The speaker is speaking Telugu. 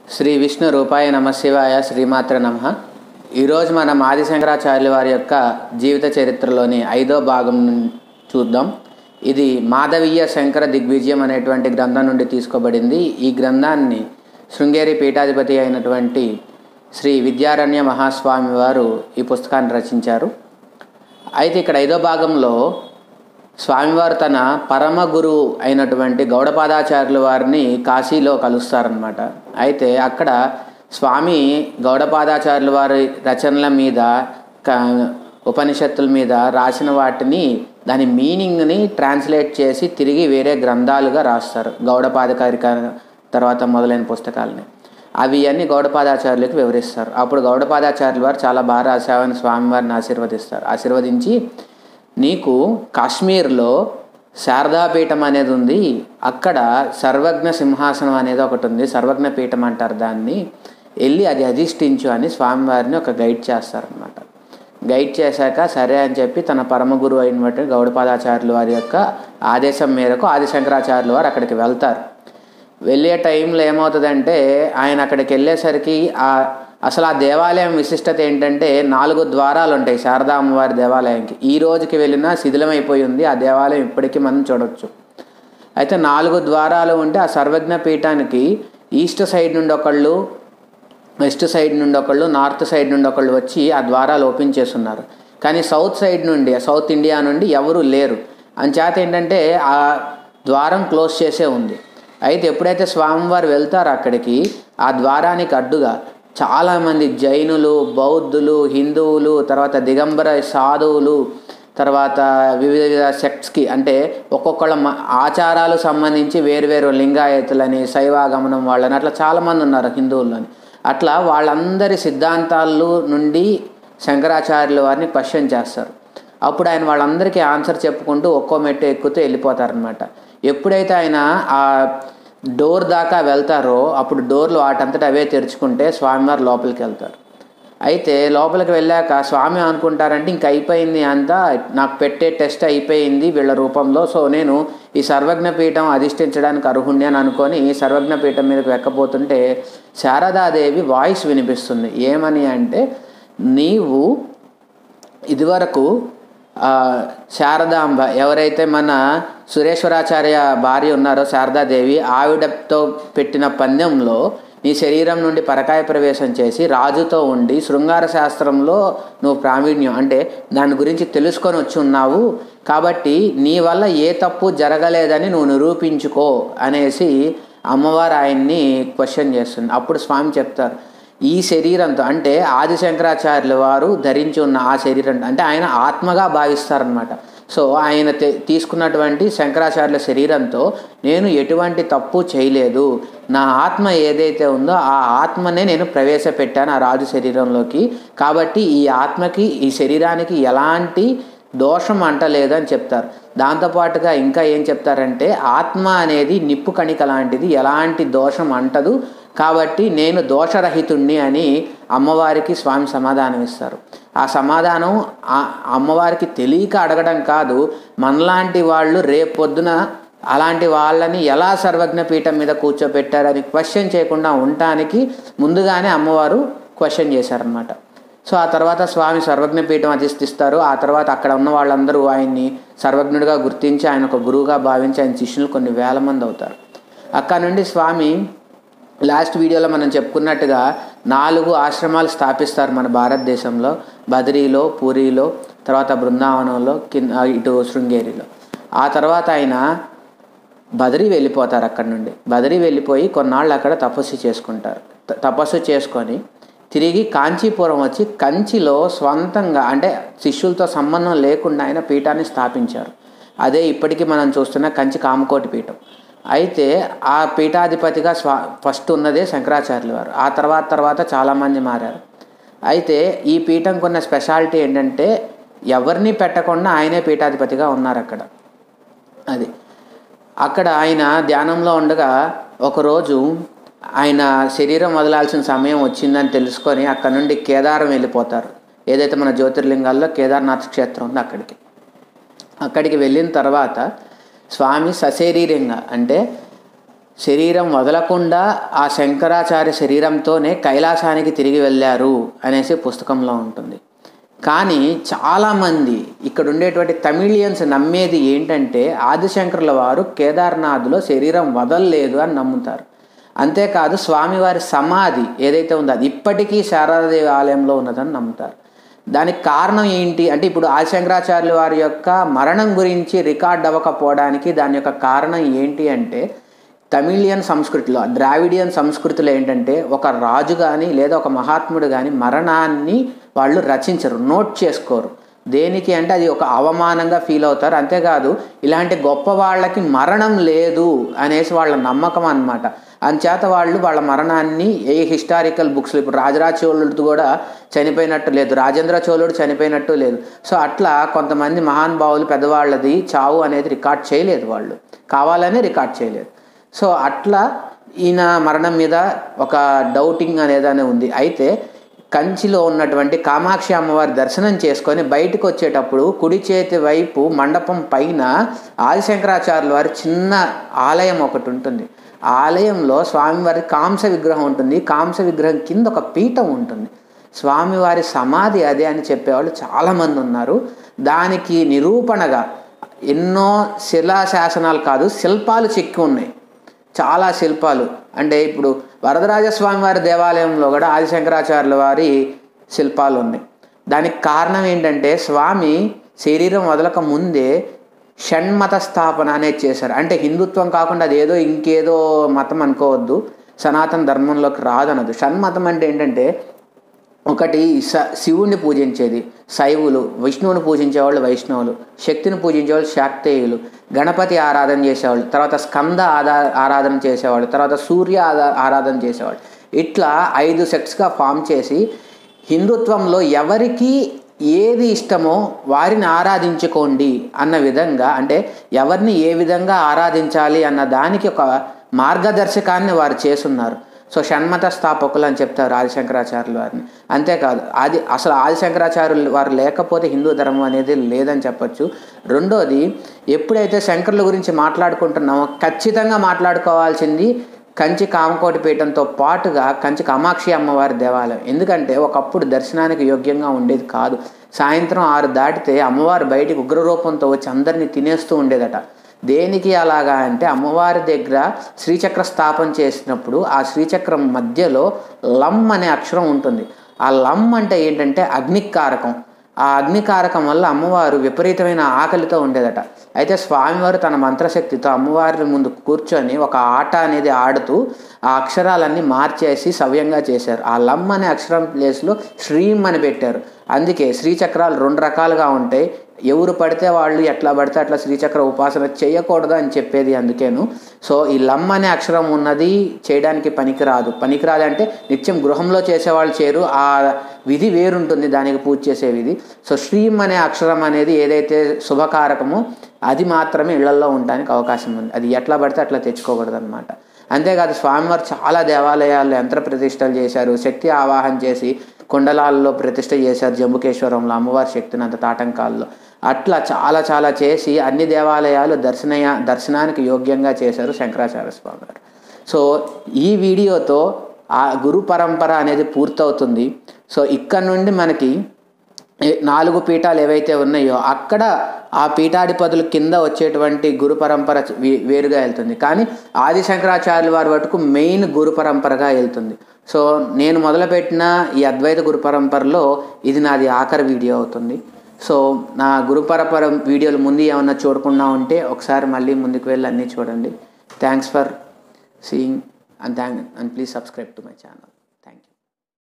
శ్రీ విష్ణు రూపాయ నమశివాయ శ్రీమాత్ర నమః. ఈరోజు మనం ఆదిశంకరాచార్యుల వారి యొక్క జీవిత చరిత్రలోని 5వ భాగం చూద్దాం. ఇది మాధవీయ శంకర దిగ్విజయం అనేటువంటి గ్రంథం నుండి తీసుకోబడింది. ఈ గ్రంథాన్ని శృంగేరి పీఠాధిపతి అయినటువంటి శ్రీ విద్యారణ్య మహాస్వామి వారు ఈ పుస్తకాన్ని రచించారు. అయితే ఇక్కడ 5వ భాగంలో స్వామివారు తన పరమ గురువు అయినటువంటి గౌడపాదాచార్యుల వారిని కాశీలో కలుస్తారనమాట. అయితే అక్కడ స్వామి గౌడపాదాచార్యుల వారి రచనల మీద ఉపనిషత్తుల మీద రాసిన వాటిని దాని మీనింగ్ని ట్రాన్స్లేట్ చేసి తిరిగి వేరే గ్రంథాలుగా రాస్తారు. గౌడపాదకారిక తర్వాత మొదలైన పుస్తకాలని అవి అన్ని గౌడపాదాచార్యులకు వివరిస్తారు. అప్పుడు గౌడపాదాచార్యుల వారు చాలా బాగా రాశావని స్వామివారిని ఆశీర్వదించి నీకు కాశ్మీర్లో శారదాపీఠం అనేది ఉంది, అక్కడ సర్వజ్ఞ సింహాసనం అనేది ఒకటి ఉంది, సర్వజ్ఞ పీఠం అంటారు దాన్ని, వెళ్ళి అది అధిష్ఠించు అని స్వామివారిని ఒక గైడ్ చేస్తారనమాట. గైడ్ చేశాక సరే అని చెప్పి తన పరమ గురువు అయినటువంటి గౌడపాదాచార్యుల వారి యొక్క ఆదేశం మేరకు ఆదిశంకరాచార్యుల వారు అక్కడికి వెళ్తారు. వెళ్ళే టైంలో ఏమవుతుందంటే ఆయన అక్కడికి వెళ్ళేసరికి అసలు ఆ దేవాలయం విశిష్టత ఏంటంటే 4 ద్వారాలు ఉంటాయి శారదా అమ్మవారి దేవాలయానికి. ఈ రోజుకి వెళ్ళినా శిథిలమైపోయి ఉంది ఆ దేవాలయం, ఇప్పటికీ మనం చూడవచ్చు. అయితే 4 ద్వారాలు ఉంటే ఆ సర్వజ్ఞ పీఠానికి ఈస్ట్ సైడ్ నుండి ఒకళ్ళు, వెస్ట్ సైడ్ నుండి ఒకళ్ళు, నార్త్ సైడ్ నుండి ఒకళ్ళు వచ్చి ఆ ద్వారాలు ఓపెన్ చేస్తున్నారు. కానీ సౌత్ సైడ్ నుండి, సౌత్ ఇండియా నుండి ఎవరు లేరు. అంచేత ఏంటంటే ఆ ద్వారం క్లోజ్ చేసే ఉంది. అయితే ఎప్పుడైతే స్వామివారు వెళ్తారో అక్కడికి ఆ ద్వారానికి అడ్డుగా చాలామంది జైనులు, బౌద్ధులు, హిందువులు, తర్వాత దిగంబర సాధువులు, తర్వాత వివిధ సెక్ట్స్కి అంటే ఒక్కొక్కళ్ళ ఆచారాలు సంబంధించి వేరువేరు లింగాయతులని, శైవాగమనం వాళ్ళని అట్లా చాలామంది ఉన్నారు హిందువులని. అట్లా వాళ్ళందరి సిద్ధాంతాలు నుండి శంకరాచార్యుల వారిని క్వశ్చన్ చేస్తారు. అప్పుడు ఆయన వాళ్ళందరికీ ఆన్సర్ చెప్పుకుంటూ ఒక్కో మెట్టు ఎక్కుతూ వెళ్ళిపోతారనమాట. ఎప్పుడైతే ఆయన ఆ డోర్ దాకా వెళ్తారో అప్పుడు డోర్లు వాటంతట అవే తెరుచుకుంటే స్వామివారు లోపలికి వెళ్తారు. అయితే లోపలికి వెళ్ళాక స్వామి అనుకుంటారంటే ఇంక అయిపోయింది అంతా, నాకు పెట్టే టెస్ట్ అయిపోయింది వీళ్ళ రూపంలో, సో నేను ఈ సర్వజ్ఞ పీఠం అధిష్ఠించడానికి అర్హుణ్ణి అని అనుకొని సర్వజ్ఞ పీఠం మీదకి ఎక్కపోతుంటే శారదాదేవి వాయిస్ వినిపిస్తుంది. ఏమని అంటే, నీవు ఇదివరకు శారదాంబ ఎవరైతే మన సురేశ్వరాచార్య భార్య ఉన్నారో శారదాదేవి, ఆవిడతో పెట్టిన పందెంలో నీ శరీరం నుండి పరకాయ ప్రవేశం చేసి రాజుతో ఉండి శృంగార శాస్త్రంలో నువ్వు ప్రావీణ్యం అంటే దాని గురించి తెలుసుకొని వచ్చి ఉన్నావు, కాబట్టి నీ వల్ల ఏ తప్పు జరగలేదని నువ్వు నిరూపించుకో అనేసి అమ్మవారు ఆయన్ని క్వశ్చన్ చేస్తుంది. అప్పుడు స్వామి చెప్తారు, ఈ శరీరంతో అంటే ఆదిశంకరాచార్యుల వారు ధరించి ఉన్న ఆ శరీరం అంటే ఆయన ఆత్మగా భావిస్తారనమాట. సో ఆయన తీసుకున్నటువంటి శంకరాచార్యుల శరీరంతో నేను ఎటువంటి తప్పు చేయలేదు, నా ఆత్మ ఏదైతే ఉందో ఆ ఆత్మనే నేను ప్రవేశపెట్టాను ఆ రాజు శరీరంలోకి, కాబట్టి ఈ ఆత్మకి ఈ శరీరానికి ఎలాంటి దోషం అంటలేదు అని చెప్తారు. దాంతోపాటుగా ఇంకా ఏం చెప్తారంటే ఆత్మ అనేది నిప్పు కణిక లాంటిది, ఎలాంటి దోషం అంటదు, కాబట్టి నేను దోషరహితుణ్ణి అని అమ్మవారికి స్వామి సమాధానం ఇస్తారు. ఆ సమాధానం అమ్మవారికి తెలియక అడగడం కాదు, మనలాంటి వాళ్ళు రేపొద్దున అలాంటి వాళ్ళని ఎలా సర్వజ్ఞ పీఠం మీద కూర్చోబెట్టారని క్వశ్చన్ చేయకుండా ఉండటానికి ముందుగానే అమ్మవారు క్వశ్చన్ చేశారనమాట. సో ఆ తర్వాత స్వామి సర్వజ్ఞ పీఠం అధిష్ఠిస్తారు. ఆ తర్వాత అక్కడ ఉన్న వాళ్ళందరూ ఆయన్ని సర్వజ్ఞుడిగా గుర్తించి ఆయన ఒక గురువుగా భావించి ఆయన శిష్యులు కొన్ని వేల మంది అవుతారు. అక్కడ నుండి స్వామి లాస్ట్ వీడియోలో మనం చెప్పుకున్నట్టుగా 4 ఆశ్రమాలు స్థాపిస్తారు మన భారతదేశంలో, బదరీలో, పూరిలో, తర్వాత బృందావనంలో, ఇటు శృంగేరిలో. ఆ తర్వాత ఆయన బదరీ వెళ్ళిపోతారు. అక్కడ నుండి బదరీ వెళ్ళిపోయి కొన్నాళ్ళు అక్కడ తపస్సు చేసుకొని తిరిగి కాంచీపురం వచ్చి కంచిలో స్వంతంగా అంటే శిష్యులతో సంబంధం లేకుండా ఆయన పీఠాన్ని స్థాపించారు. అదే ఇప్పటికీ మనం చూస్తున్న కంచి కామకోటి పీఠం. అయితే ఆ పీఠాధిపతిగా ఫస్ట్ ఉన్నదే శంకరాచార్యుల వారు. ఆ తర్వాత చాలామంది మారారు. అయితే ఈ పీఠం కొన్న స్పెషాలిటీ ఏంటంటే ఎవరిని పెట్టకుండా ఆయనే పీఠాధిపతిగా ఉన్నారు అక్కడ. అది అక్కడ ఆయన ధ్యానంలో ఉండగా ఒకరోజు ఆయన శరీరం వదలాల్సిన సమయం వచ్చిందని తెలుసుకొని అక్కడ నుండి కేదారం వెళ్ళిపోతారు. ఏదైతే మన జ్యోతిర్లింగాల్లో కేదార్నాథ్ క్షేత్రం ఉందో అక్కడికి వెళ్ళిన తర్వాత స్వామి సశరీరంగా అంటే శరీరం వదలకుండా ఆ శంకరాచార్య శరీరంతోనే కైలాసానికి తిరిగి వెళ్ళారు అనేసి పుస్తకంలో ఉంటుంది. కానీ చాలామంది ఇక్కడ ఉండేటువంటి తమిళియన్స్ నమ్మేది ఏంటంటే ఆదిశంకరుల వారు కేదార్నాథ్లో శరీరం వదలలేదు అని నమ్ముతారు. అంతేకాదు స్వామివారి సమాధి ఏదైతే ఉందో అది ఇప్పటికీ శారదాదేవి ఆలయంలో ఉన్నదని నమ్ముతారు. దానికి కారణం ఏంటి అంటే ఇప్పుడు ఆదిశంకరాచార్యుల వారి యొక్క మరణం గురించి రికార్డ్ అవ్వకపోవడానికి దాని యొక్క కారణం ఏంటి అంటే తమిళియన్ సంస్కృతిలో ద్రావిడియన్ సంస్కృతిలో ఏంటంటే ఒక రాజు కానీ లేదా ఒక మహాత్ముడు కానీ మరణాన్ని వాళ్ళు రచించరు, నోట్ చేసుకోరు. దేనికి అంటే అది ఒక అవమానంగా ఫీల్ అవుతారు. అంతేకాదు ఇలాంటి గొప్ప వాళ్ళకి మరణం లేదు అనేసి వాళ్ళ నమ్మకం అన్నమాట. అంచేత వాళ్ళు వాళ్ళ మరణాన్ని ఏ హిస్టారికల్ బుక్స్లో ఇప్పుడు రాజరాజ చోళుడు కూడా చనిపోయినట్టు లేదు, రాజేంద్ర చోళుడు చనిపోయినట్టు లేదు. సో అట్లా కొంతమంది మహానుభావులు పెద్దవాళ్ళది చావు అనేది రికార్డ్ చేయలేదు, వాళ్ళు కావాలనే రికార్డ్ చేయలేదు. సో అట్లా ఈయన మరణం మీద ఒక డౌటింగ్ అనేది ఉంది. అయితే కంచిలో ఉన్నటువంటి కామాక్షి అమ్మవారి దర్శనం చేసుకొని బయటకు వచ్చేటప్పుడు కుడి చేతి వైపు మండపం పైన ఆదిశంకరాచార్యుల వారి చిన్న ఆలయం ఒకటి ఉంటుంది. ఆలయంలో స్వామివారి కాంస విగ్రహం ఉంటుంది. కాంస విగ్రహం కింద ఒక పీఠం ఉంటుంది. స్వామివారి సమాధి అదే అని చెప్పేవాళ్ళు చాలామంది ఉన్నారు. దానికి నిరూపణగా ఎన్నో శిలాశాసనాలు కాదు శిల్పాలు చెక్కి ఉన్నాయి, చాలా శిల్పాలు. అంటే ఇప్పుడు వరదరాజస్వామి వారి దేవాలయంలో కూడా ఆదిశంకరాచార్యుల వారి శిల్పాలు ఉన్నాయి. దానికి కారణం ఏంటంటే స్వామి శరీరం వదలక ముందే షణ్మత స్థాపన అనేది చేశారు. అంటే హిందుత్వం కాకుండా అది ఏదో ఇంకేదో మతం అనుకోవద్దు, సనాతన ధర్మంలోకి రాదనదు. షణ్మతం అంటే ఏంటంటే ఒకటి శివుణ్ణి పూజించేది శైవులు, విష్ణువుని పూజించేవాళ్ళు వైష్ణవులు, శక్తిని పూజించేవాళ్ళు శాక్తేయులు, గణపతి ఆరాధన చేసేవాళ్ళు, తర్వాత స్కంద ఆరాధన చేసేవాళ్ళు, తర్వాత సూర్య ఆరాధన చేసేవాళ్ళు. ఇట్లా 5 సెట్స్గా ఫామ్ చేసి హిందుత్వంలో ఎవరికి ఏది ఇష్టమో వారిని ఆరాధించుకోండి అన్న విధంగా, అంటే ఎవరిని ఏ విధంగా ఆరాధించాలి అన్న దానికి ఒక మార్గదర్శకాన్ని వారు చేస్తున్నారు. సో షణ్మత స్థాపకులు అని చెప్తారు ఆదిశంకరాచార్యుల వారిని. అంతేకాదు అసలు ఆదిశంకరాచార్యులు వారు లేకపోతే హిందూ ధర్మం అనేది లేదని చెప్పచ్చు. రెండోది, ఎప్పుడైతే శంకరుల గురించి మాట్లాడుకుంటున్నామో ఖచ్చితంగా మాట్లాడుకోవాల్సింది కంచి కామకోటి పీఠంతో పాటుగా కంచి కామాక్షి అమ్మవారి దేవాలయం. ఎందుకంటే ఒకప్పుడు దర్శనానికి యోగ్యంగా ఉండేది కాదు. సాయంత్రం 6 దాటితే అమ్మవారు బయటికి ఉగ్రరూపంతో వచ్చి అందరినీ తినేస్తూ ఉండేదట. దేనికి అలాగా అంటే అమ్మవారి దగ్గర శ్రీచక్ర స్థాపన చేసినప్పుడు ఆ శ్రీచక్రం మధ్యలో లం అనే అక్షరం ఉంటుంది. ఆ లం అంటే ఏంటంటే అగ్నికారకం. ఆ అగ్నికారకం వల్ల అమ్మవారు విపరీతమైన ఆకలితో ఉండేదట. అయితే స్వామివారు తన మంత్రశక్తితో అమ్మవారి ముందు కూర్చొని ఒక ఆట అనేది ఆడుతూ ఆ అక్షరాలన్నీ మార్చేసి సవ్యంగా చేశారు. ఆ లం అనే అక్షరం ప్లేస్లో శ్రీం అని పెట్టారు. అందుకే శ్రీచక్రాలు 2 రకాలుగా ఉంటాయి. ఎవరు పడితే వాళ్ళు ఎట్లా పడితే అట్లా శ్రీచక్ర ఉపాసన చేయకూడదు అని చెప్పేది అందుకేను. సో ఈ లం అనే అక్షరం ఉన్నది చేయడానికి పనికిరాదు అంటే నిత్యం గృహంలో చేసేవాళ్ళు చేయరు, ఆ విధి వేరుంటుంది దానికి పూజ చేసే విధి. సో శ్రీం అనే అక్షరం అనేది ఏదైతే శుభకారకమో అది మాత్రమే ఇళ్లల్లో ఉండడానికి అవకాశం ఉంది. అది ఎట్లా పడితే అట్లా తెచ్చుకోకూడదు అనమాట. అంతేకాదు స్వామివారు చాలా దేవాలయాల్లో యంత్ర ప్రతిష్టలు చేశారు, శక్తి ఆవాహన చేసి కొండలాల్లో ప్రతిష్ట చేశారు. జంబుకేశ్వరంలో అమ్మవారి శక్తిని అంత తాటంకాల్లో అట్లా చాలా చేసి అన్ని దేవాలయాలు దర్శనానికి యోగ్యంగా చేశారు శంకరాచార్య స్వామి వారు. సో ఈ వీడియోతో ఆ గురు పరంపర అనేది పూర్తవుతుంది. సో ఇక్కడ నుండి మనకి 4 పీఠాలు ఏవైతే ఉన్నాయో అక్కడ ఆ పీఠాధిపతుల కింద వచ్చేటువంటి గురు పరంపర వేరుగా వెళ్తుంది. కానీ ఆది శంకరాచార్యుల వారి వరకు మెయిన్ గురు పరంపరగా వెళ్తుంది. సో నేను మొదలుపెట్టిన ఈ అద్వైత గురు పరంపరలో ఇది నాది ఆఖరి వీడియో అవుతుంది. సో నా గురు పరంపర వీడియోలు ముందు ఏమన్నా చూడకుండా ఉంటే ఒకసారి మళ్ళీ ముందుకు వెళ్ళి అన్నీ చూడండి. Thanks for seeing and please subscribe to my channel.